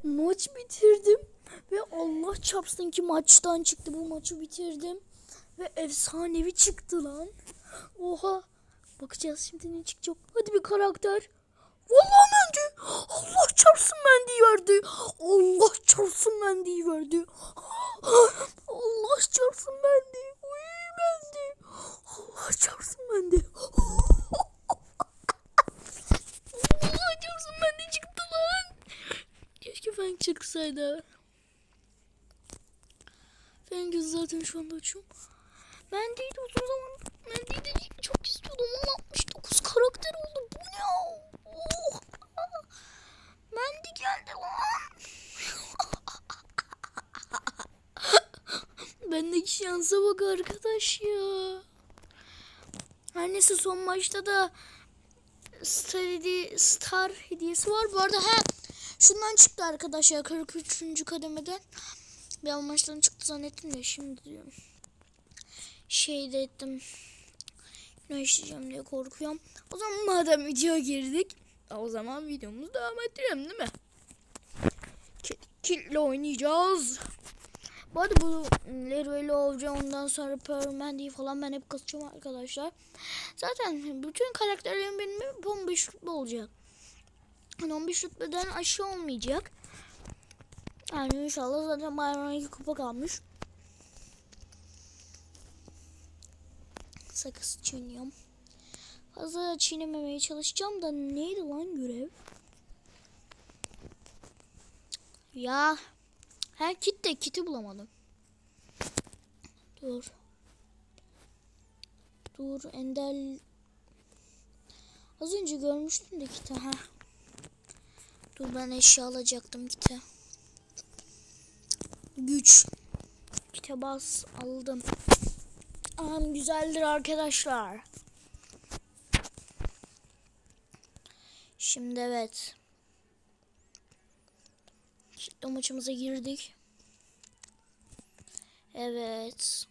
Maç bitirdim ve Allah çarpsın ki maçtan çıktı, bu maçı bitirdim ve efsanevi çıktı lan. Oha, bakacağız şimdi ne çıkacak. Hadi bir karakter. Vallahi Mendy. Allah çarpsın Mendy'yi verdi. Allah çarpsın Mendy'yi verdi. Allah çarpsın Mendy. Uy Mendy. Allah çarpsın Mendy. Allah çarpsın Mendy çıktı lan. Keşke Fang çıksaydı. Fang zaten şu anda uçuyor. Mendy'yi de uzun zaman Mendy'yi de çok istiyordum. 69 karakter oldu. Bu ne? Oh. Mendy geldi lan. Bendeki şansa bak arkadaş ya. Her neyse, son maçta da Star hediyesi var. Bu arada şundan çıktı arkadaşlar, 43. kademeden. Bir maçtan çıktı zannettim ya, şimdi diyorum. Şey de ettim. Ne işleyeceğim diye korkuyorum. O zaman madem videoya girdik, o zaman videomuzu devam ettirelim değil mi? Kitle oynayacağız. Bu arada bu Leroy Lovre, ondan sonra Pearl Mandy'yi falan ben hep kasacağım arkadaşlar. Zaten bütün karakterlerim benim 15 rütbe olacak. Yani 15 rütbeden aşağı olmayacak. Yani inşallah, zaten bayramdan 2 kupa kalmış. Sakız çiğniyorum. Fazla çiğnememeye çalışacağım da neydi lan görev? Ya. Kiti bulamadım. Dur Ender. Az önce görmüştüm de kiti. Dur, ben eşya alacaktım kiti. Güç. Kite bas, aldım. Güzeldir arkadaşlar. Şimdi evet. Kitle maçımıza girdik. Evet.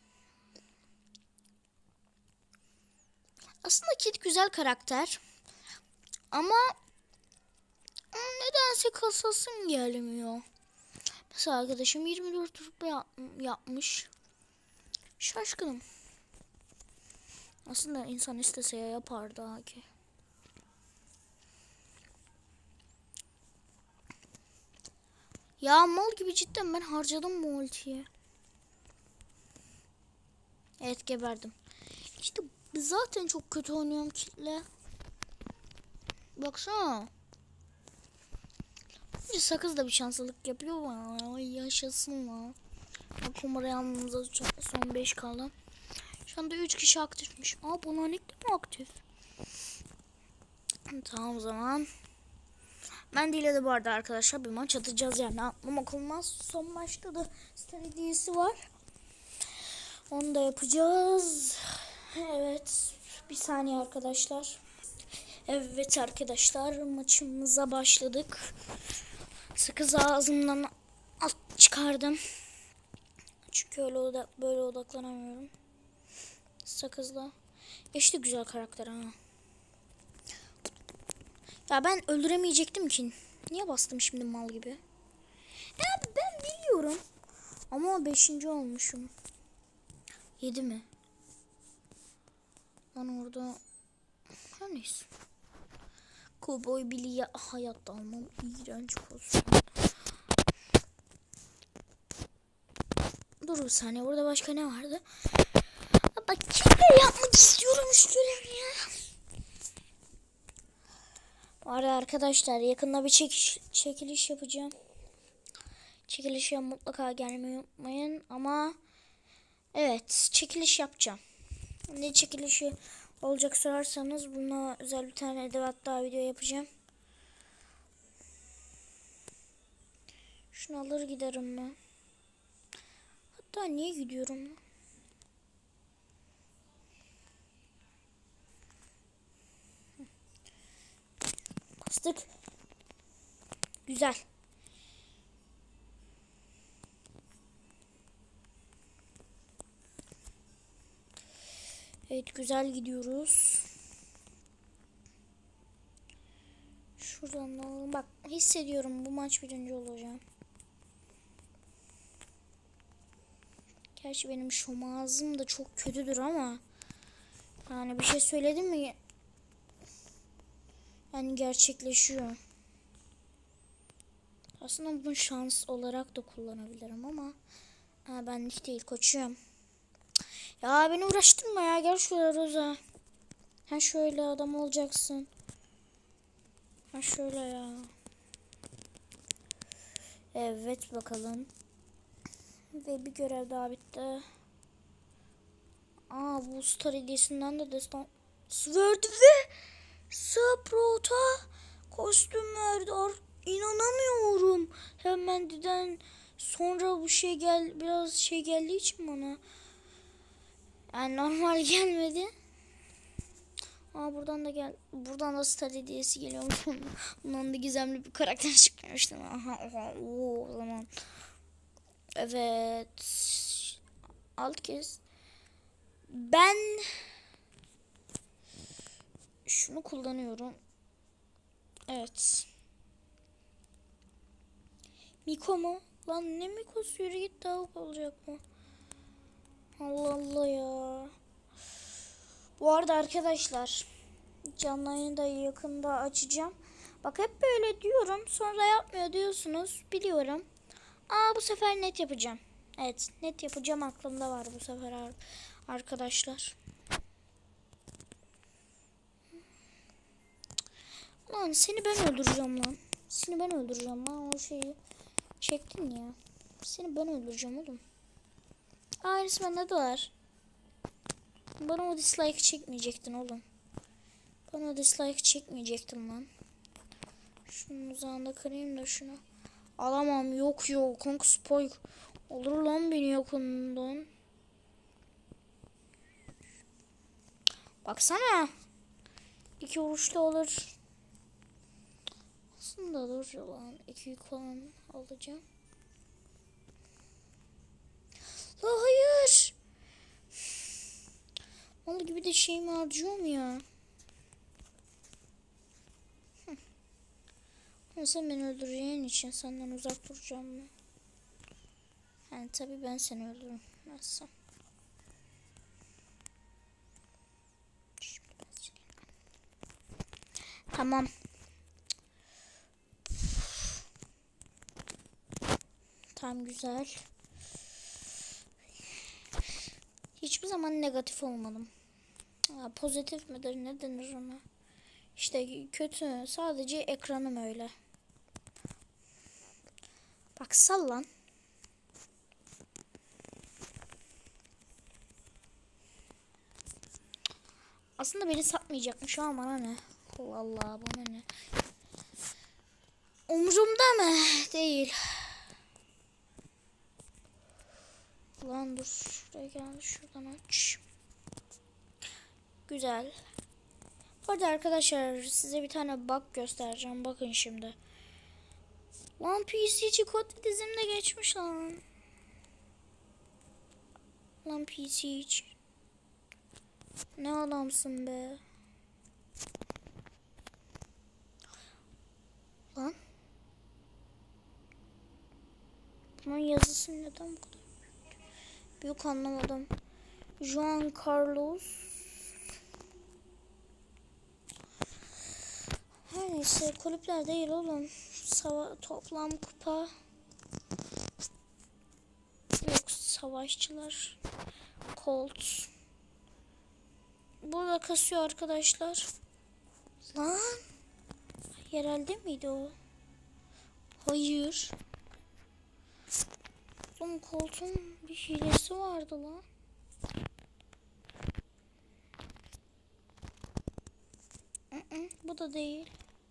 Aslında Kit güzel karakter. Ama nedense kasasım gelmiyor. Mesela arkadaşım 24 rütbe yapmış. Şaşkınım. Aslında insan istese ya yapar daha ki. Ya mal gibi cidden ben harcadım bu ultiyi. Evet, geberdim. İşte zaten çok kötü oynuyorum kitle. Baksana. Sakız da bir şanslılık yapıyor bana. Ay yaşasın la. Kumara yanımıza son 5 kaldı. Şu anda 3 kişi aktifmiş. Bonanik de mi aktif? Tamam o zaman. Mendy ile de bu arada arkadaşlar bir maç atacağız yani. Atlamak olmaz. Son maçta da Star hediyesi var. Onu da yapacağız. Evet. Bir saniye arkadaşlar. Evet arkadaşlar, maçımıza başladık. Sakız ağzımdan çıkardım. Çünkü öyle böyle odaklanamıyorum. Sakızla. İşte güzel karakter ha. Ya ben öldüremeyecektim ki. Niye bastım şimdi mal gibi? Ya ben biliyorum. Ama 5. olmuşum. 7 mi? Lan orada. Her neyse. Cowboy Billy'ye hayatta almam. İğrenç olsun. Dur bir saniye. Burada başka ne vardı? Bak, kitle yapmak istiyorum şu görevi ya. Var ya arkadaşlar, yakında bir çekiliş yapacağım. Çekilişe mutlaka gelmeyi unutmayın. Ama evet, çekiliş yapacağım. Ne çekilişi olacak sorarsanız, buna özel bir tane edevat daha video yapacağım. Şunu alır giderim ben. Hatta niye gidiyorum? Bastık. Güzel. Evet, güzel gidiyoruz. Şuradan da alalım. Bak hissediyorum bu maç birinci olacağım. Gerçi benim şomazım da çok kötüdür ama yani bir şey söyledim mi yani gerçekleşiyor. Aslında bunu şans olarak da kullanabilirim ama benlik değil koçum. Ya beni uğraştırma ya, gel şuraya Roza. Ha şöyle adam olacaksın. Ha şöyle ya. Evet bakalım. Ve bir görev daha bitti. Bu Star hediyesinden de destan verdi ve Sprout'a kostüm verdi. İnanamıyorum. Hemen deden sonra bu şey biraz şey geldiği için bana. Yani normal gelmedi. Buradan da Star hediyesi geliyormuş. Bundan da gizemli bir karakter çıkmıştı. O zaman. Evet. Alt kez. Ben şunu kullanıyorum. Evet. Miko mu? Lan ne Miko'su, yürü git, tavuk olacak mı? Allah Allah ya. Bu arada arkadaşlar canlı yayını da yakında açacağım. Bak hep böyle diyorum sonra yapmıyor diyorsunuz, biliyorum. Bu sefer net yapacağım. Evet net yapacağım, aklımda var bu sefer arkadaşlar. Lan seni ben öldüreceğim lan. Seni ben öldüreceğim lan, o şeyi çektin ya. Seni ben öldüreceğim oğlum. Aynısı bende de var. Bana o dislike çekmeyecektin oğlum. Bana o dislike çekmeyecektin lan. Şunun uzağında kırayım da şunu. Alamam, yok kanka, spoil olur lan beni yakından. Baksana. 2 vuruşta olur. Aslında dur lan. 2 falan alacağım. La hayır. Mal gibi de şeyimi harcıyorum ya. Sen beni öldüreceğin için senden uzak duracağım mı? Yani tabii ben seni öldürmezsem. Tamam. Tam güzel. Hiçbir zaman negatif olmadım. Pozitif midir, ne denir ona? İşte kötü. Sadece ekranım öyle. Bak sallan. Aslında beni satmayacakmış ama bana ne? Allah Allah, bana ne? Umurumda mı? Değil. Lan dur, şuraya gel, şuradan aç. Güzel. Bu arada arkadaşlar size bir tane bug göstereceğim. Bakın şimdi. Lan PC'ci kod dizimde geçmiş lan. Lan PC'ci. Ne adamsın be. Lan. Bunun yazısı neden bu kadar büyük anlamadım. Juan Carlos. Her neyse, kulüpler değil oğlum. Toplam kupa. Yok, savaşçılar. Colt. Burada kasıyor arkadaşlar. Lan. Yerelde miydi o? Hayır. Oğlum Colt'un bir hilesi vardı lan. Bu da değil.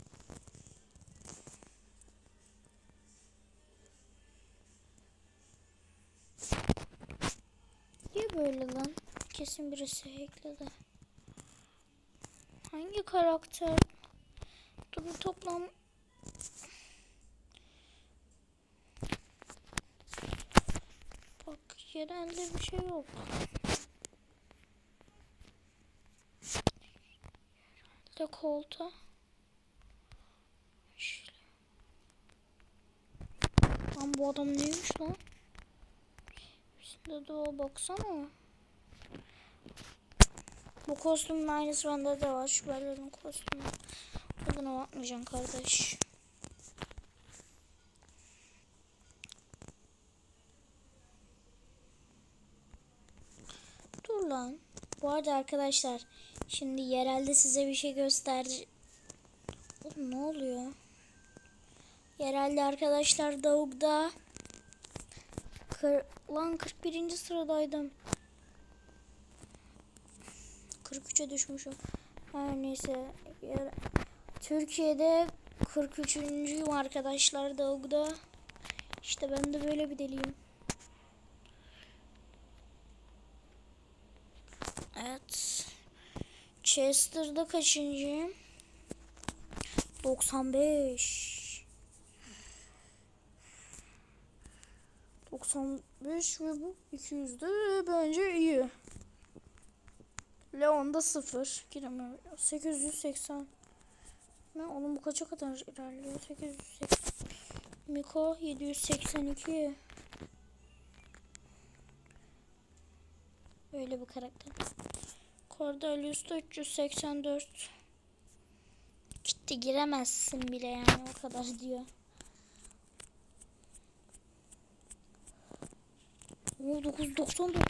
Niye böyle lan? Kesin birisi hackledi. Hangi karakter? Dur bir toplam. Bak yerelde bir şey yok. De kolta. Lan bu adam neymiş lan? Şimdi de o baksana. Bu kostümün aynısı bende de var. Şu ballerin kostümü. Buna bakmayacaksın kardeş. Dur lan. Bu arada arkadaşlar şimdi yerelde size bir şey göstereceğim. Oğlum ne oluyor? Yerelde arkadaşlar Davuk'da lan 41. sıradaydım. 43'e düşmüşüm. Her neyse. Türkiye'de 43'üncüyüm arkadaşlar Davuk'da. İşte ben de böyle bir deliyim. Evet. Chester'da kaçıncıyım? 95. 95 ve bu 200'de bence iyi. Leon'da 0. Giremiyorum. 880. Ne oğlum bu kaça kadar ilerliyor? 880. Miko 782. Böyle bir karakter. Cordelius 384. Gitti giremezsin bile yani o kadar diyor. O 999.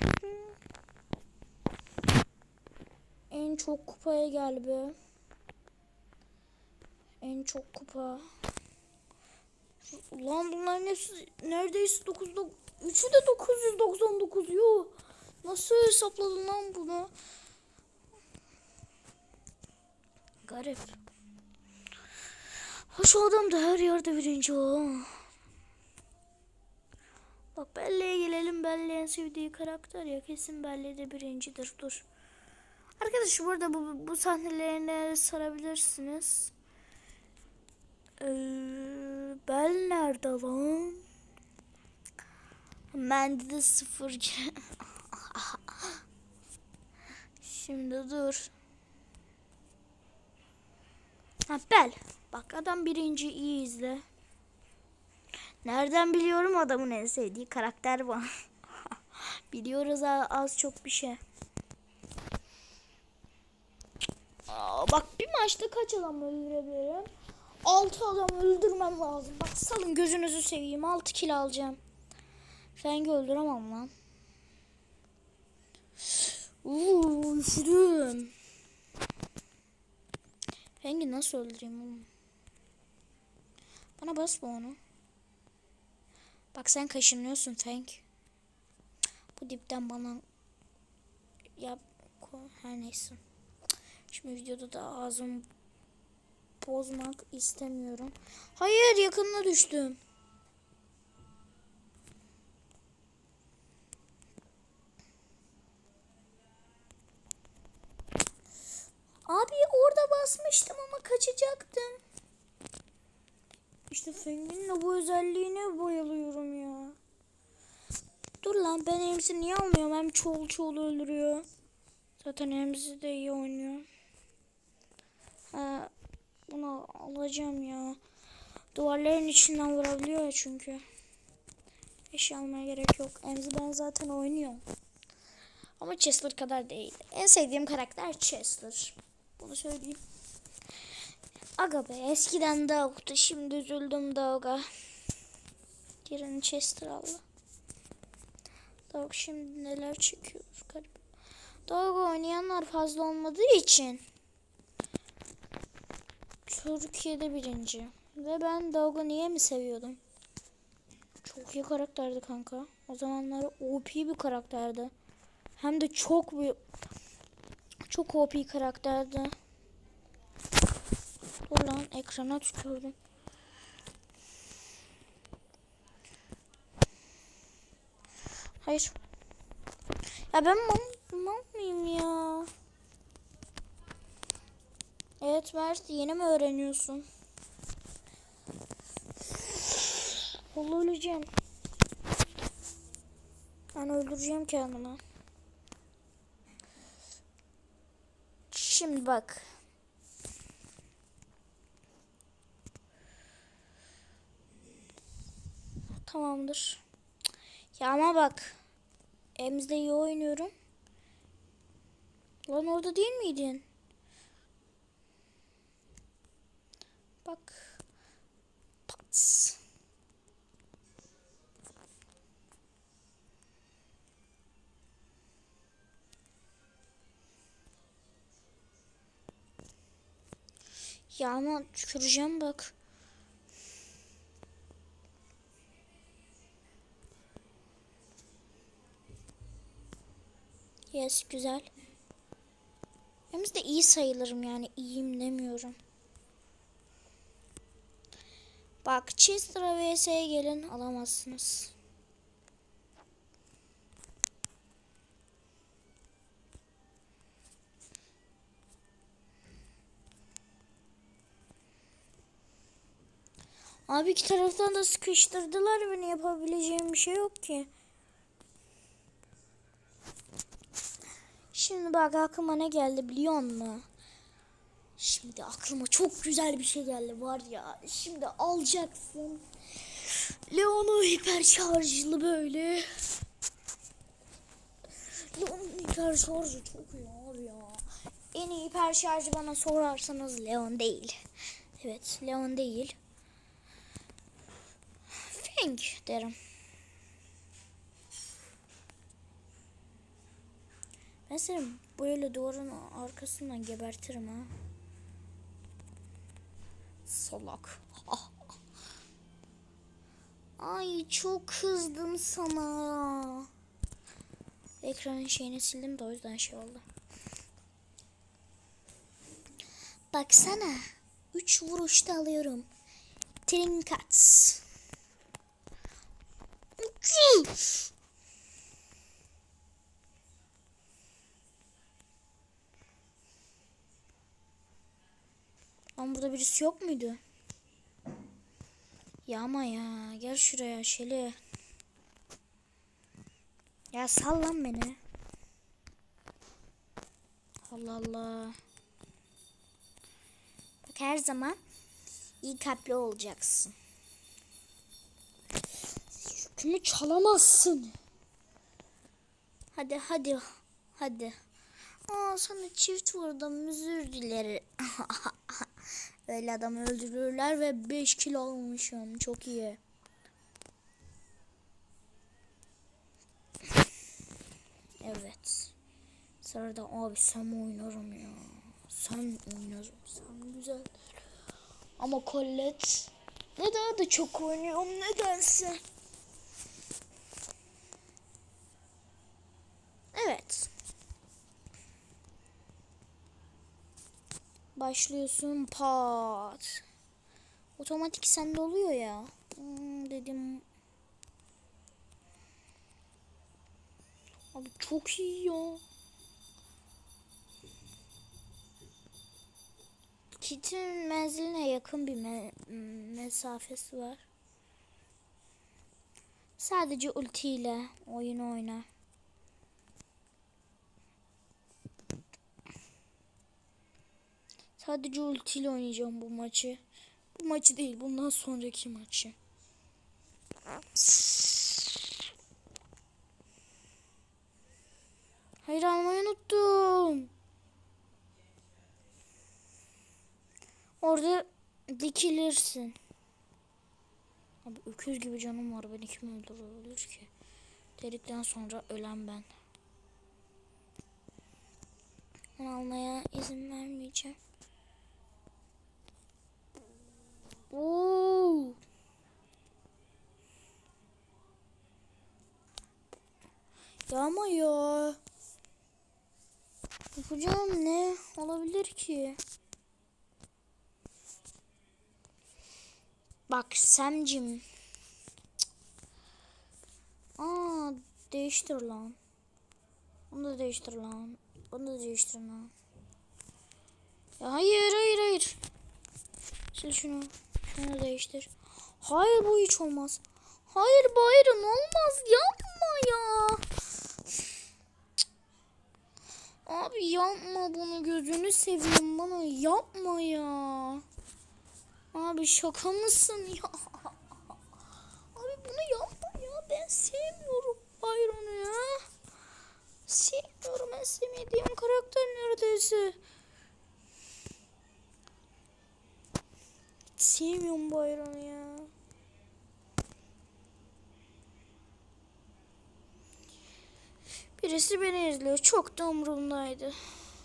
En çok kupaya gel be. En çok kupa. Ulan bunların hepsi neredeyse 9'da 3'ü de 999. Yo. Nasıl hesapladın lan bunu? Garip. Ha şu adam da her yerde birinci o. Bak Belle'ye gelelim. Belle en sevdiği karakter ya. Kesin Belle de birincidir. Dur. Arkadaşlar burada bu sahnelerine sarabilirsiniz. Belle nerede lan? Bende de 0. Şimdi dur. Ha Belle. Bak adam birinci, iyi izle. Nereden biliyorum adamın en sevdiği karakter var. Biliyoruz az çok bir şey. Bak bir maçta kaç adam öldürebilirim? 6 adam öldürmem lazım. Bak salın gözünüzü seveyim. 6 kill alacağım. Feng'i öldüremem lan. Üşüdüm. Feng'i nasıl öldüreyim oğlum? Bana basma onu. Bak sen kaşınıyorsun Feng. Bu dipten bana yap. Her neyse. Şimdi videoda da ağzımı bozmak istemiyorum. Hayır yakınına düştüm. Abi orada basmıştım ama kaçacaktım. İşte Feng'in de bu özelliğine bayılıyorum ya. Dur lan ben Emzi niye almıyorum? Hem çoğul öldürüyor. Zaten Emzi de iyi oynuyor. Bunu alacağım ya. Duvarların içinden vurabiliyor ya çünkü. Eşya almaya gerek yok. Emzi ben zaten oynuyorum. Ama Chester kadar değil. En sevdiğim karakter Chester. Bunu söyleyeyim. Aga be eskiden de yoktu. Şimdi üzüldüm Dog'a. Girin Chester aldı. Dog şimdi neler çekiyor. Garip. Dog oynayanlar fazla olmadığı için Türkiye'de birinci. Ve ben Dog'u niye mi seviyordum? Çok iyi karakterdi kanka. O zamanlar OP bir karakterdi. Hem de çok OP karakterdi. Dur lan ekrana tükürdüm. Hayır. Ya ben mal mıyım ya? Evet Mert yeni mi öğreniyorsun? Vallahi öleceğim. Ben öldüreceğim kendimi. Şimdi bak. Tamamdır. Ya ama bak. Emzde iyi oynuyorum. Lan orada değil miydin? Bak. Pats. Ya ama tüküreceğim bak. Yes, güzel. Hem de iyi sayılırım, yani iyiyim demiyorum. Bak Chester'a vs'ye gelin, alamazsınız. Abi iki taraftan da sıkıştırdılar beni, yapabileceğim bir şey yok ki. Şimdi bak aklıma ne geldi biliyor musun? Şimdi aklıma çok güzel bir şey geldi var ya. Şimdi alacaksın. Leon'u hiper şarjlı böyle. Leon'un hiper şarjı çok iyi abi ya. En iyi hiper şarjı bana sorarsanız Leon değil. Evet, Leon değil. Feng derim. Ben seni böyle duvarın arkasından gebertirim ha. Salak. Ay çok kızdım sana. Ekranın şeyini sildim de o yüzden şey oldu. Baksana. 3 vuruşta alıyorum. Trinkats. Ama burada birisi yok muydu? Ya ama ya. Gel şuraya Şeli. Ya sallan beni. Allah Allah. Bak her zaman iyi kalpli olacaksın. Yükümü çalamazsın. Hadi hadi. Hadi. Aa sana çift vurdum, özür dilerim. Öyle adamı öldürürler ve 5 kilo almışım. Çok iyi. Evet. Sırada abi sen oynarım ya. Sen oynarım. Sen güzel. Ama Colette neden de çok oynuyorum nedense. Evet. Başlıyorsun pat. Otomatik sende oluyor ya. Dedim. Abi çok iyi ya. Kit'in menziline yakın bir mesafesi var. Sadece ultiyle oyun oyna. Sadece ultiyle oynayacağım bu maçı. Bu maçı değil, bundan sonraki maçı. Hayır, almayı unuttum. Orada dikilirsin. Abi öküz gibi canım var. Beni kim öldürebilir ki? Dedikten sonra ölen ben. Onu almaya izin vermeyeceğim. Oo. Ya ama ya. Yapacağım ne olabilir ki? Bak Semcim. Aa, değiştir lan. Bunu da değiştir lan. Bunu da değiştir lan. Ya hayır hayır hayır. Sil şunu. Şunu değiştir. Hayır bu hiç olmaz. Hayır Byron olmaz. Yapma ya. Abi yapma bunu, gözünü seveyim, bana yapma ya. Abi şaka mısın ya? Abi bunu yapma. neyse. Sevmiyorum bu ayranı ya. Birisi beni izliyor. Çok da umurumdaydı.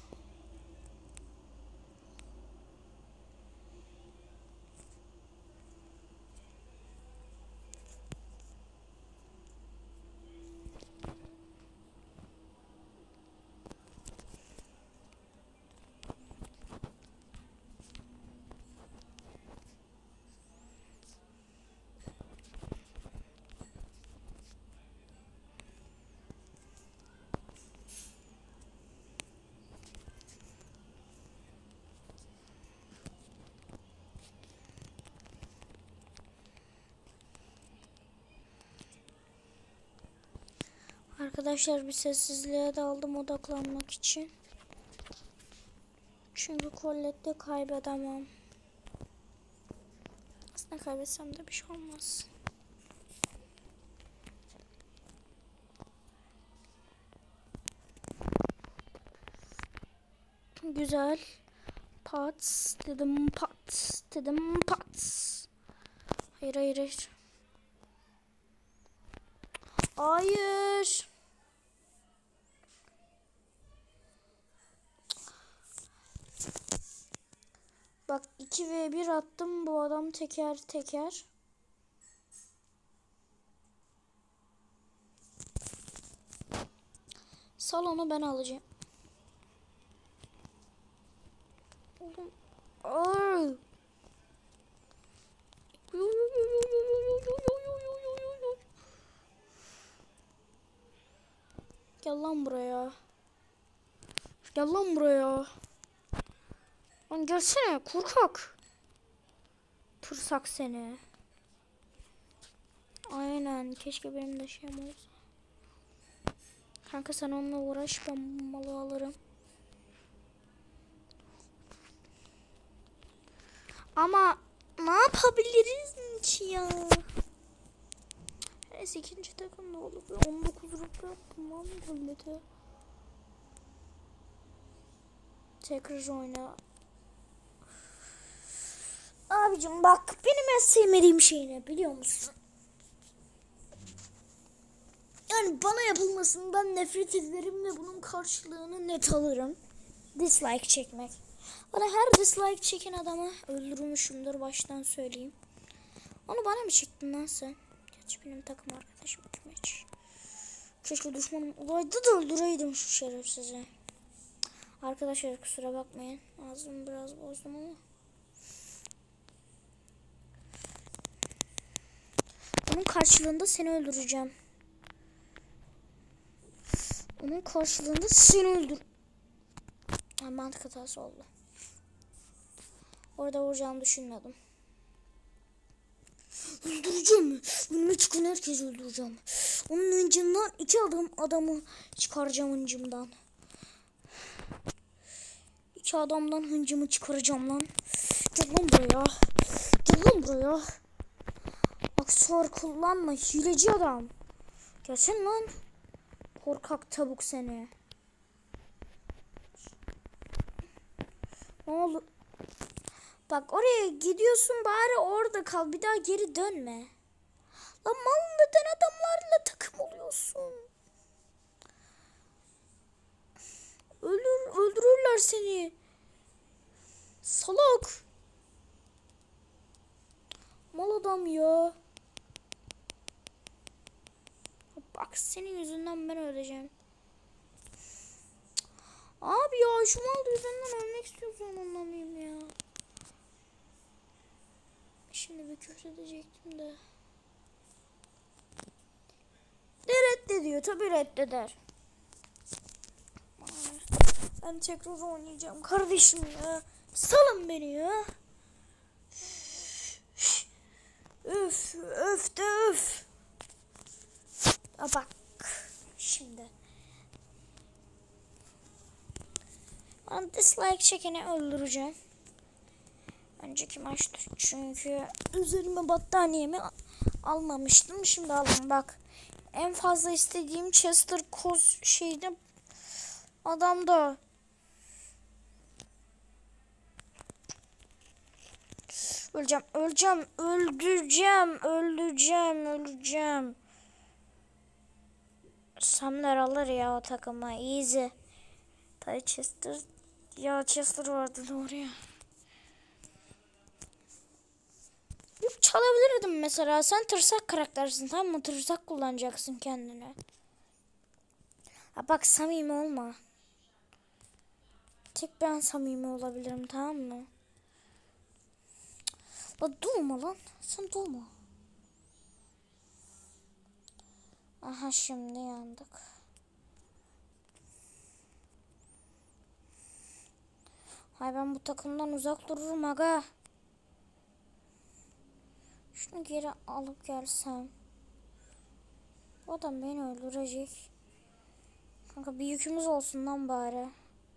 Arkadaşlar bir sessizliğe daldım odaklanmak için. Çünkü Colette'de kaybedemem. Aslında kaybetsem de bir şey olmaz. Güzel. Pats dedim, pats dedim, pats. Hayır hayır hayır. Hayır. Bak 2v1 attım, bu adam teker teker. Salonu ben alacağım. Oğlum. Ay. Gel lan buraya. Gel lan buraya. Lan gelsene korkak. Tırsak seni. Aynen, keşke benim de şeyim olsa. Kanka sen onunla uğraş, ben malı alırım. Ama ne yapabiliriz ki ya? Neyse ikinci takım da olur. 19 rupiye yaptım lan millete. Tekrar oyna. Abicim bak, benim en sevmediğim şey ne biliyor musun? Yani bana yapılmasından nefret ederim ve bunun karşılığını net alırım. Dislike çekmek. Bana her dislike çeken adamı öldürmüşümdür, baştan söyleyeyim. Onu bana mı çektin lan sen? Gerçi benim takım arkadaşım hiç. Keşke düşmanım olaydı da öldüreydim şu şerefsizi. Arkadaşlar kusura bakmayın. Ağzımı biraz bozdum ama. Onun karşılığında seni öldüreceğim. Onun karşılığında seni öldür. Mantık hatası oldu. Orada vuracağımı düşünmedim. Öldüreceğim. Önüme çıkan herkesi öldüreceğim. Onun hıncından 2 adamı çıkaracağım hıncımdan. 2 adamdan hıncımı çıkaracağım lan. Gel lan buraya. Gel lan buraya. Aksesuar kullanma hileci adam. Gelsin lan. Korkak tavuk seni. Ne oldu? Bak oraya gidiyorsun, bari orada kal, bir daha geri dönme. Lan mal, neden adamlarla takım oluyorsun? Öldürürler seni. Salak. Mal adam ya. Bak senin yüzünden ben öleceğim. Abi ya şu mal yüzünden ölmek istiyorsan anlamayayım ya. Şimdi bir küfür edecektim de. De reddediyor, tabii reddeder. Ben tekrar oynayacağım kardeşim ya. Salın beni ya. Öf öf de öf. Bak şimdi. Ben dislike çekeni öldüreceğim. Önceki maçta çünkü üzerime battaniyemi almamıştım. Şimdi aldım bak. En fazla istediğim Chester Cos şeydi. Adam da Öleceğim, öleceğim, öldüreceğim, öleceğim. Samler alır ya o takıma. Easy. Tay Chester. Ya Chester vardı doğru ya. Yok çalabilirdim mesela. Sen tırsak karaktersin tamam mı? Tırsak kullanacaksın kendine. Ha bak samimi olma. Tek ben samimi olabilirim tamam mı? La durma lan. Sen durma. Aha şimdi yandık. Hay ben bu takımdan uzak dururum aga. Şunu geri alıp gelsem. Bu adam beni öldürecek. Kanka bir yükümüz olsun lan bari.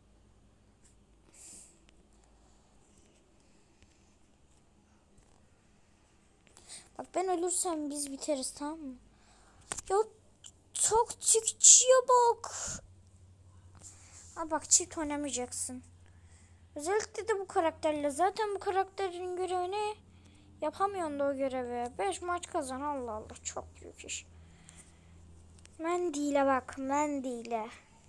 Bak ben ölürsem biz biteriz tamam mı? Ya çok çiftçiye bak. Ha bak çift oynamayacaksın. Özellikle de bu karakterle. Zaten bu karakterin görevini yapamıyorsun da o görevi. 5 maç kazan Allah Allah. Çok büyük iş. Mendy'yle bak Mendy'yle.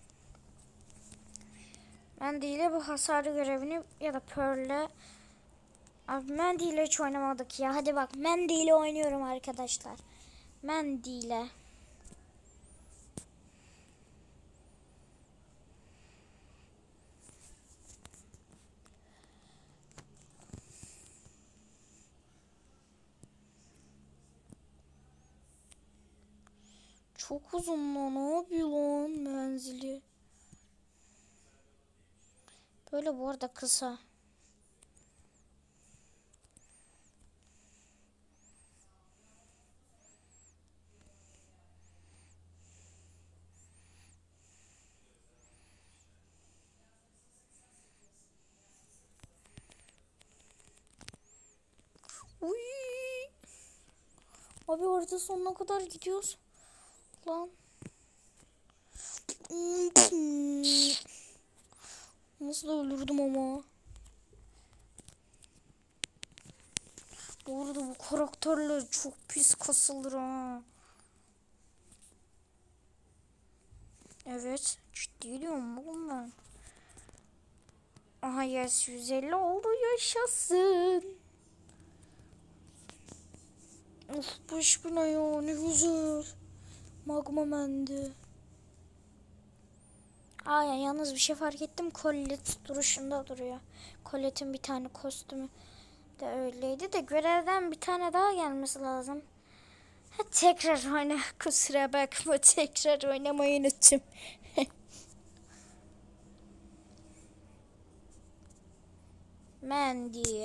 Mendy'yle bu hasarı görevini ya da Pearl'le. Abi Mendy'yle hiç oynamadık ya. Hadi bak Mendy'yle oynuyorum arkadaşlar. Mendy'yle. Çok uzun lan abi lan menzili. Böyle bu arada kısa. Uy. Abi orada sonuna kadar gidiyoruz. Lan. Nasıl öldürdüm ama. Bu arada bu karakterler çok pis kasılır ha. Evet. Ciddi diyorum oğlum ben. Aha yes 150 oldu yaşasın. Of bu iş bu ne ya ne güzel. Magma mendi. Aa ya, yalnız bir şey fark ettim. Colette duruşunda duruyor. Colette'in bir tane kostümü de öyleydi de görevden bir tane daha gelmesi lazım. Ha, tekrar oyna. Kusura bakma tekrar oynamayı unuttum. Mandy.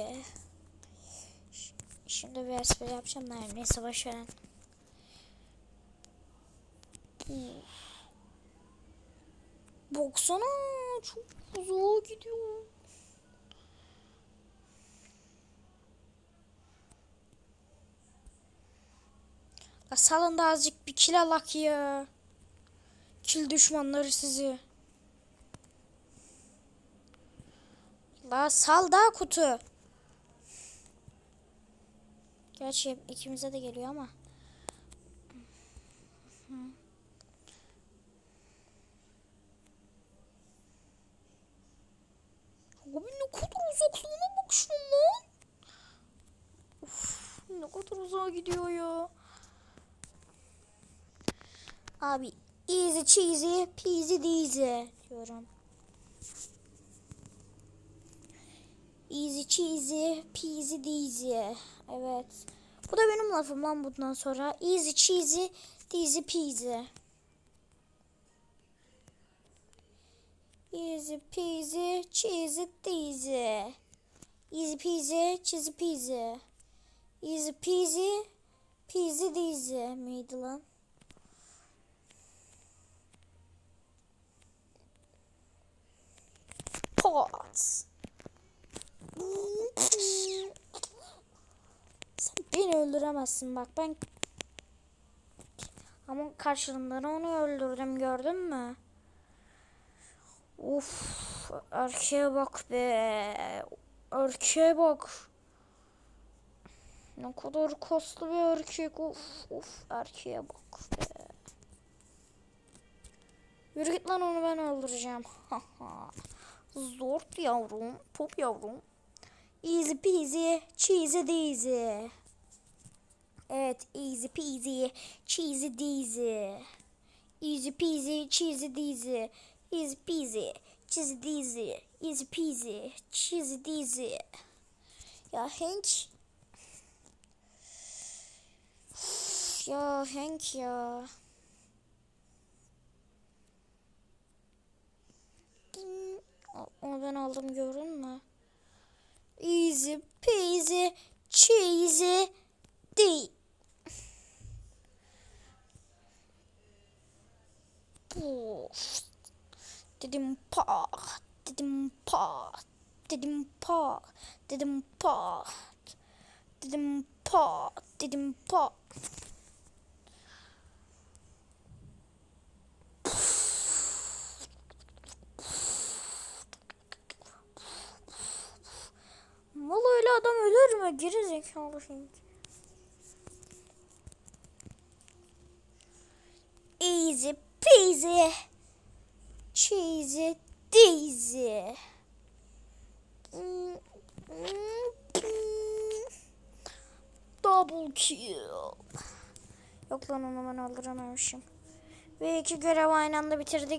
Şimdi bir espri yapacağım da neyse başlayalım. Baksana çok uzağa gidiyor. La salın da azıcık bir kill alak ya. Kill düşmanları sizi. La sal da kutu. Gerçi ikimize de geliyor ama. Abi ne kadar uzaklığına bak şunun lan. Uf, ne kadar uzağa gidiyor ya. Abi easy cheesy peasy deasy diyorum. Easy cheesy peasy deasy. Evet. Bu da benim lafım lan bundan sonra. Easy cheesy deasy peasy. Easy peasy cheesy deasy. Easy peasy cheesy peasy. Easy peasy peasy deasy miydi lan? Pot. Sen beni öldüremezsin bak ben. Ama karşılığında onu öldürdüm gördün mü? Uf, erkeğe bak be. Erkeğe bak. Ne kadar kaslı bir erkek. Of erkeğe bak be. Yürü git lan, onu ben öldüreceğim. Zor yavrum. Pop yavrum. Easy peasy cheesy daisy. Evet, easy peasy cheesy daisy. Easy peasy cheesy daisy. Easy peasy cheesy daisy. Easy peasy cheesy daisy. Ya Hank. Ya Hank ya. Onu ben aldım, gördün mü? Easy peasy cheesy daisy. Dedim pa, dedim pa, dedim pa, dedim pa, dedim pa, dedim pa. Vallahi öyle adam ölür mü? Geri zekalı şimdi. Easy peasy cheesy daisy. Double kill. Yok lan, onu ben aldıramamışım. Ve 2 görev aynı anda bitirdik.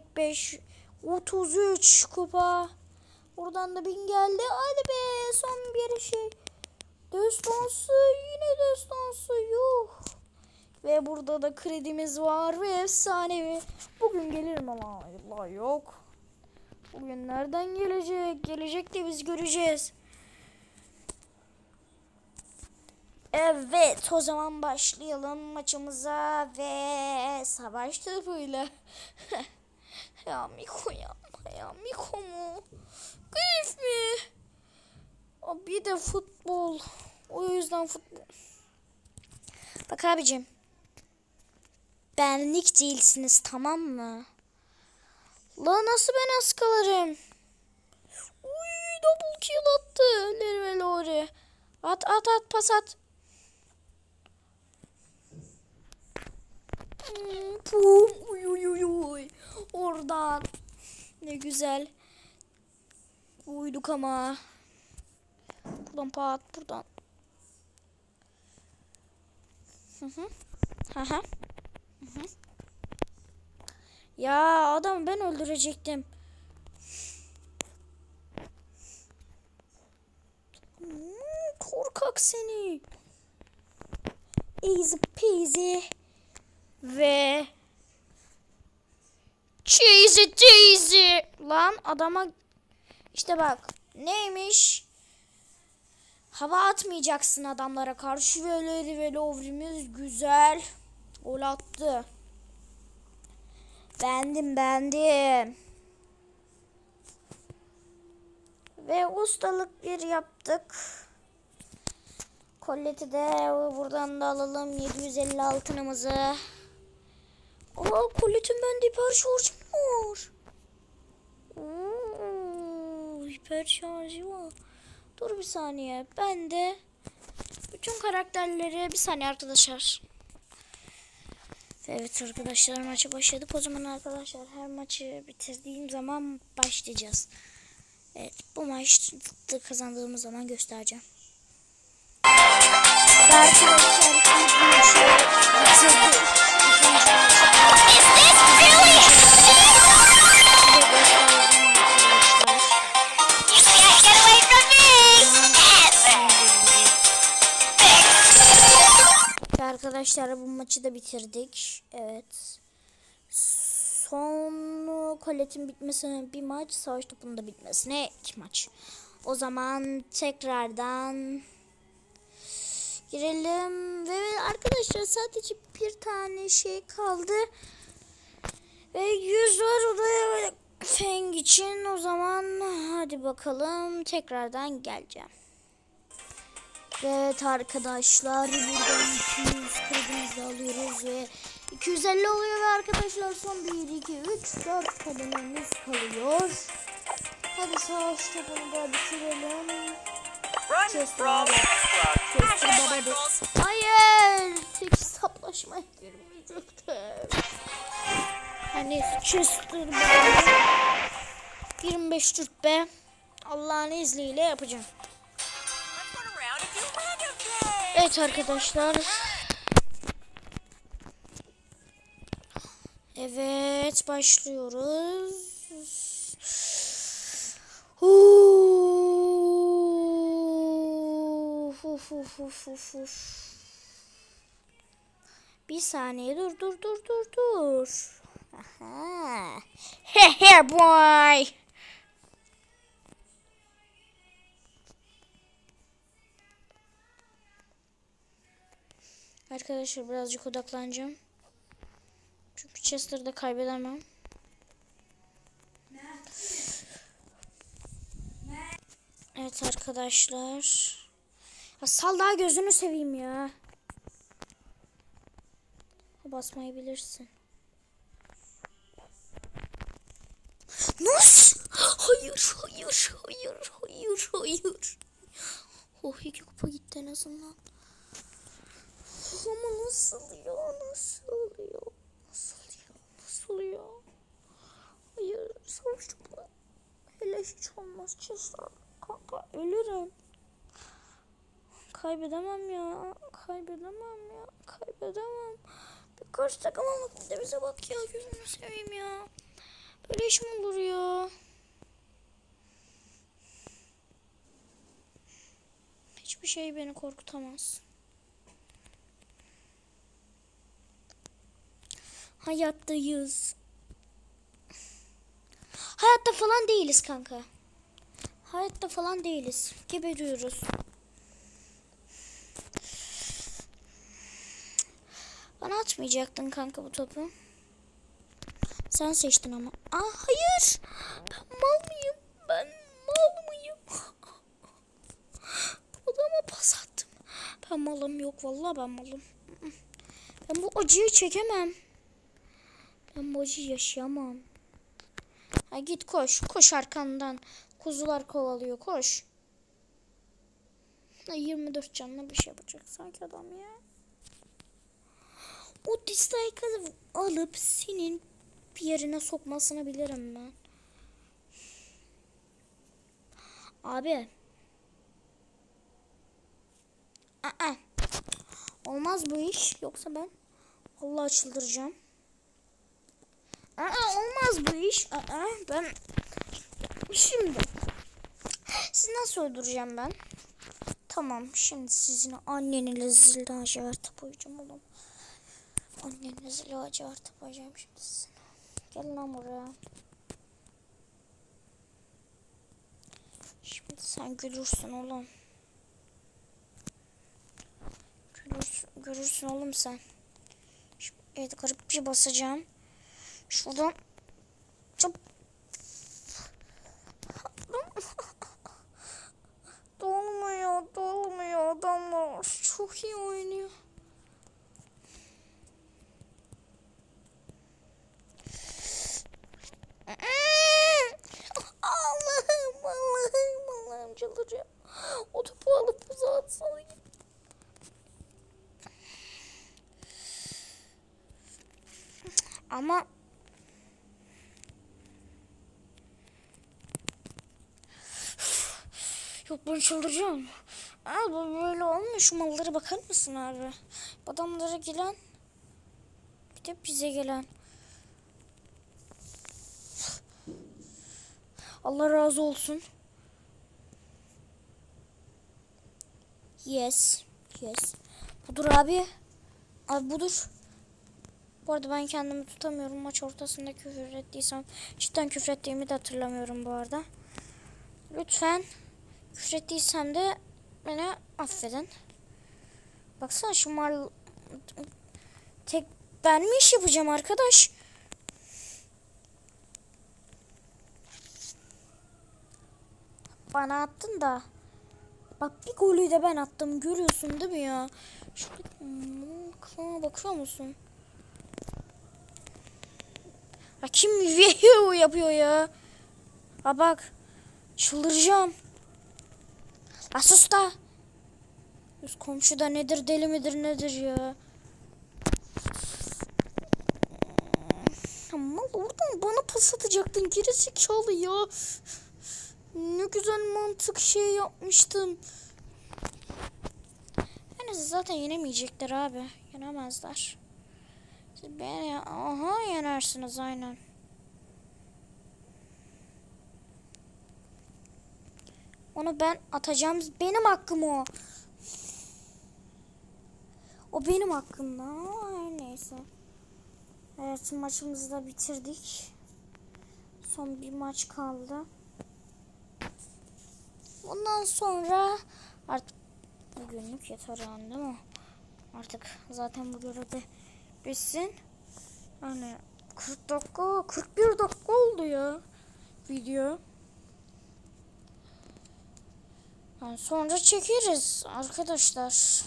33 kupa. Buradan da 1000 geldi. Hadi be, son bir şey. Destansı, yine destansı. Yuh. Ve burada da kredimiz var ve efsanevi. Bugün gelir mi lan? Allah yok. Bugün nereden gelecek? Gelecek de biz göreceğiz. Evet, o zaman başlayalım maçımıza ve savaş topuyla. Ya Miko ya. Ya Miko mu? Keyif mi? Bir de futbol. O yüzden futbol. Bak abicim. Benlik değilsiniz, tamam mı? La nasıl ben askalarım? Uy, double kill attı. Lerve Lori. At pas at. Uy. Oradan. Ne güzel. Uyduk ama. Buradan pat, buradan. Hı. Ya adam ben öldürecektim. Korkak seni. Easy peasy ve cheesy daisy. Lan adama işte bak neymiş? Hava atmayacaksın adamlara karşı. Ve Lovrimiz güzel gol attı. Beğendim. Ve ustalık bir yaptık. Kolleti de buradan da alalım. 750 altınımızı. Kolletin bende hiper şarjı var. Hiper şarjı var. Dur bir saniye. Ben de bütün karakterleri bir saniye arkadaşlar. Evet arkadaşlar, maça başladık. O zaman arkadaşlar her maçı bitirdiğim zaman başlayacağız. Evet, bu maçı kazandığımız zaman göstereceğim. Arkadaşlar arkadaşlar bu maçı da bitirdik. Evet. Son koletin bitmesine bir maç, savaş topunun da bitmesine 2 maç. O zaman tekrardan girelim ve arkadaşlar sadece bir tane şey kaldı. Ve 100 var odaya Feng için. O zaman hadi bakalım, tekrardan geleceğim. Evet arkadaşlar, buradan 200 kredimizi alıyoruz ve 250 oluyor ve arkadaşlar son 1, 2, 3, 4 kadememiz kalıyor. Hadi savaş topunu da bitirelim. Chester abi. Chester babadır. Hayır. Tek hesaplaşmaya girmeyecektim. Hani Chester babadır. 25 rütbe. Allah'ın izniyle yapacağım. Evet arkadaşlar. Evet başlıyoruz. Bir saniye dur. Aha. He boy. Arkadaşlar birazcık odaklanacağım. Çünkü Chester'da kaybedemem. Evet arkadaşlar. Ya sal daha gözünü seveyim ya. Basmayı bilirsin. Nasıl? Hayır. Oh 2 kupa gitti en azından. Ama nasıl ya? Hayır savaşçı bu. Hele hiç olmaz Chester. Kanka ölürüm. Kaybedemem ya. Bir karşı takım almak bir de bize bak ya. Gözünü seveyim ya. Böyle iş mi olur ya? Hiçbir şey beni korkutamaz. Hayattayız. Hayatta falan değiliz kanka. Geberiyoruz. Bana atmayacaktın kanka bu topu. Sen seçtin ama. Hayır. Ben mal mıyım? Adama pas attım. Ben malım yok. Vallahi ben malım. Ben bu acıyı çekemem. Ben bu acıyı yaşayamam. Ha git koş. Koş arkandan. Kuzular kovalıyor. Koş. 24 canlı bir şey yapacak sanki adam ya. O dislike'ı alıp senin bir yerine sokmasını bilirim ben. Abi. Olmaz bu iş. Yoksa ben vallahi çıldıracağım. Olmaz bu iş. Ben şimdi sizi nasıl öldüreceğim ben? Tamam şimdi sizin annenizle laciverte boyayacağım oğlum. Annenizle laciverte boyayacağım şimdi sizin. Gelin lan buraya. Şimdi sen gülürsün oğlum. Görürsün oğlum sen. Şimdi, evet garip bir şey basacağım. Şuradan. Dolmuyor adamlar. Çok iyi oynuyor. Allah'ım çıldıracağım. O topu alıp uzağa atsana. Ama yok ben çıldıracağım. Bu böyle olmuyor. Şu mallara bakar mısın abi? Adamlara gelen bir de bize gelen. Allah razı olsun. Yes. Budur abi. Abi budur. Bu arada ben kendimi tutamıyorum. Maç ortasında küfür ettiysem. Cidden küfür ettiğimi de hatırlamıyorum bu arada. Lütfen küfür ettiysem de beni affedin. Baksana şu mal... Tek ben mi iş yapacağım arkadaş? Bana attın da. Bak bir golü de ben attım. Görüyorsun değil mi ya? Şurada bakıyor musun? Ya kim yapıyor ya? Bak. Çıldıracağım. Sus da. Üst komşu da nedir, deli midir nedir ya? Ama oradan bana pas atacaktın gerizekalı ya. Ne güzel mantık şey yapmıştım. Yani zaten yenemeyecekler abi. Yenemezler. Siz beni aha yenersiniz aynen. Onu ben atacağım. Benim hakkım o. O benim hakkımda. Her neyse. Evet, maçımızı da bitirdik. Son bir maç kaldı. Bundan sonra artık bugünlük yeter yani, değil mi? Artık zaten bu görevde bitsin. Hani 40 dakika, 41 dakika oldu ya video. Yani sonra çekeriz arkadaşlar.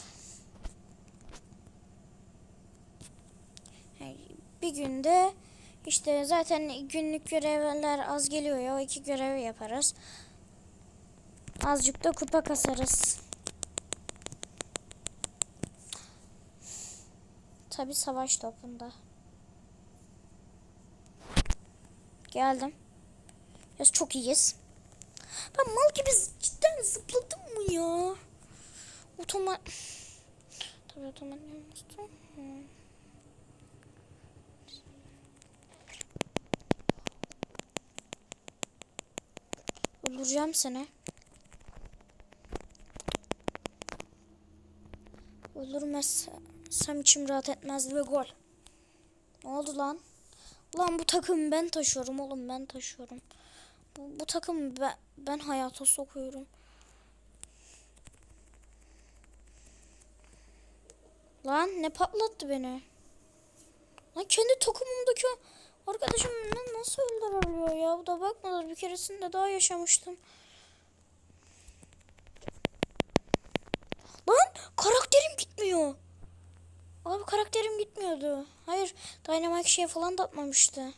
Bir günde işte zaten günlük görevler az geliyor ya, o 2 görevi yaparız. Azıcık da kupa kasarız. Tabi savaş topunda. Geldim. Ya çok iyiyiz. Ben mal gibi cidden zıpladım mı ya? Tabii otomat yapmıştım. Öldüreceğim seni. Öldürmezsem içim rahat etmezdi ve gol. Ne oldu lan? Ulan bu takımı ben taşıyorum oğlum, ben taşıyorum. Bu takımı ben hayata sokuyorum. Lan ne patlattı beni? Lan kendi takımımdaki arkadaşım nasıl öldürebiliyor ya? Bu da bakmadır, bir keresinde daha yaşamıştım. Lan karakterim gitmiyor. Abi karakterim gitmiyordu. Hayır, Dynamite şey falan da atmamıştı.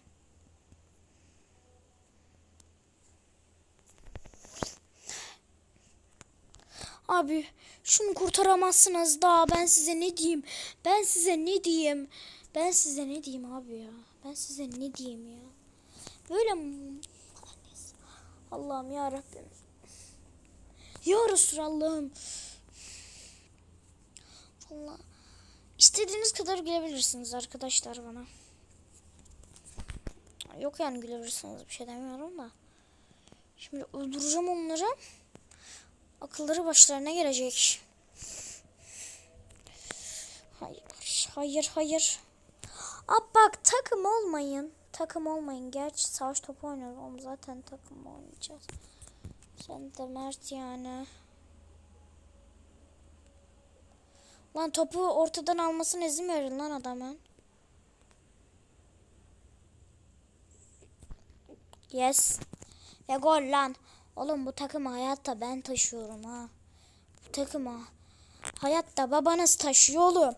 Abi şunu kurtaramazsınız daha, ben size ne diyeyim? Ben size ne diyeyim? Ben size ne diyeyim abi ya? Ben size ne diyeyim ya? Böyle Allah'ım ya Rabbim. Ya Resulallah'ım. Allah. İstediğiniz kadar gülebilirsiniz arkadaşlar bana. Yok yani, gülebilirsiniz, bir şey demiyorum da. Şimdi öldüreceğim onları. Akılları başlarına gelecek. Hayır, hayır, hayır. Abi bak, takım olmayın. Takım olmayın. Gerçi savaş topu oynuyoruz. Oğlum zaten takım oynayacağız. Sen de Mert yani. Lan topu ortadan almasına izin verin lan adamın. Yes. Ve gol lan. Oğlum bu takımı hayatta ben taşıyorum ha. Bu takımı hayatta babanız taşıyor oğlum.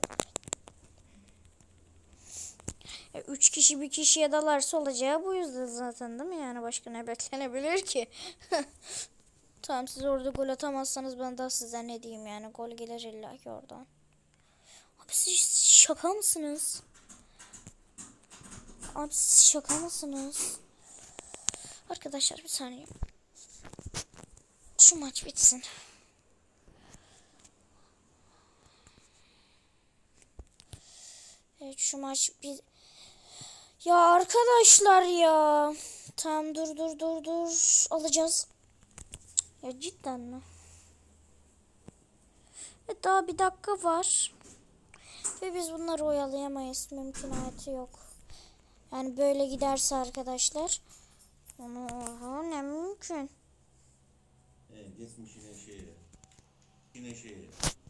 3 kişi bir kişiye dalarsa olacağı bu yüzden zaten, değil mi? Yani başka ne beklenebilir ki? Tamam, siz orada gol atamazsanız ben daha size ne diyeyim yani, gol gelir illa ki oradan. Abi siz şaka mısınız? Abi siz şaka mısınız? Arkadaşlar bir saniye. Şu maç bitsin. Evet, şu maç bir... Ya arkadaşlar ya. Tamam, dur. Alacağız. Ya cidden mi? Daha bir dakika var. Ve biz bunları oyalayamayız. Mümkünatı yok. Yani böyle giderse arkadaşlar. Onu ne mümkün. Geçmiş yine şehre.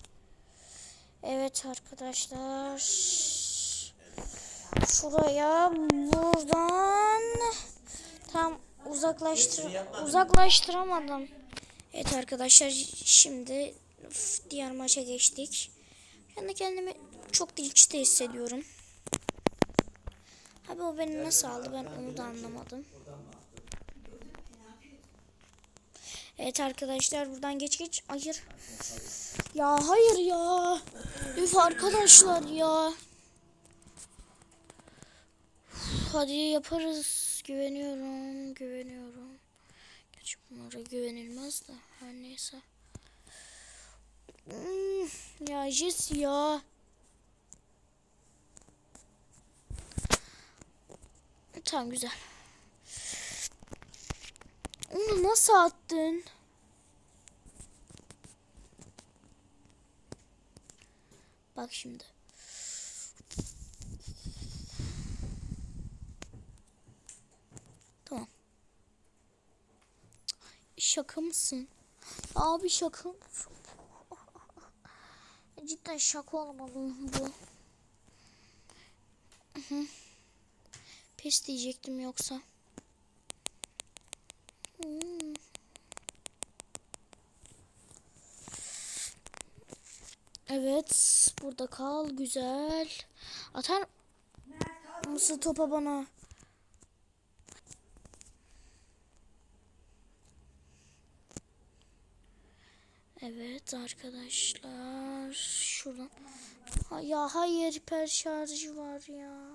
Evet arkadaşlar. Şuraya buradan tam uzaklaştıramadım. Evet arkadaşlar, şimdi diğer maça geçtik. Yani kendimi çok dinçte hissediyorum. Abi o beni nasıl aldı, ben onu da anlamadım. Evet arkadaşlar buradan geç. Hayır. Ya hayır ya. Üf arkadaşlar ya. Hadi yaparız. Güveniyorum. Gerçi bunlara güvenilmez de. Her neyse. Ya Jess ya. Tamam güzel. Onu nasıl attın? Bak şimdi. Tamam. Şaka mısın? Abi şaka mısın? Cidden şaka olmalı bu. Pes diyecektim yoksa. Evet. Burada kal. Güzel. Atar mısın topa bana? Evet arkadaşlar. Şuradan. Ya hayır hiper şarjı var ya.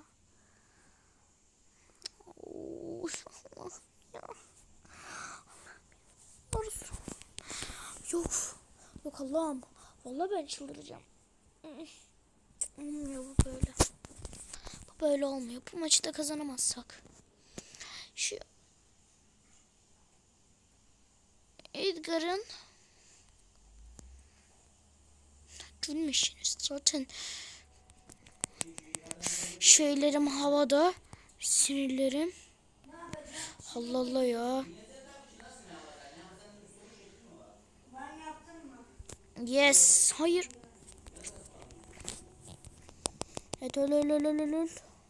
Yok. Yok Allah'ım. Vallahi ben çıldıracağım. Olmuyor bu böyle. Bu böyle olmuyor. Bu maçı da kazanamazsak. Şu Edgar'ın gülmüşsünüz zaten. Şeylerim havada. Sinirlerim. Allah Allah ya. Yes. Hayır. Evet öl.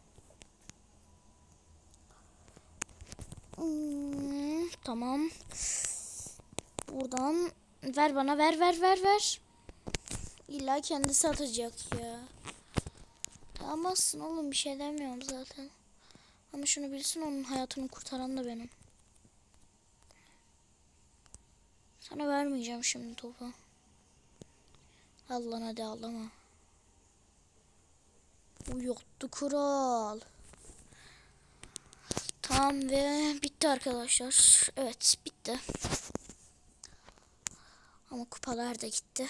Tamam. Buradan ver bana ver. İlla kendisi atacak ya. Tamamsın oğlum bir şey demiyorum zaten. Ama şunu bilsin onun hayatını kurtaran da benim. Sana vermeyeceğim şimdi topu. Al lan hadi ağlama. Bu yoktu kural. Tamam ve bitti arkadaşlar. Evet bitti. Ama kupalar da gitti.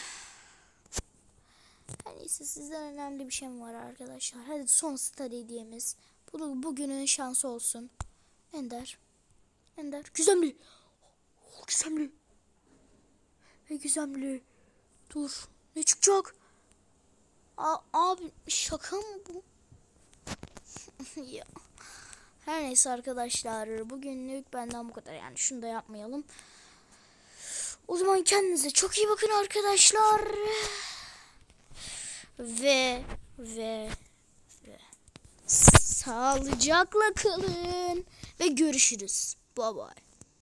Neyse sizden önemli bir şey mi var arkadaşlar? Hadi son star hediyemiz. Bugünün şansı olsun. Ender. Gizemli. Gizemli. Gizemli. Dur. Ne çıkacak? Abi şaka mı bu? Ya. Her neyse arkadaşlar. Bugünlük benden bu kadar. Yani şunu da yapmayalım. O zaman kendinize çok iyi bakın arkadaşlar. Ve sağlıcakla kalın ve görüşürüz. Bye bye.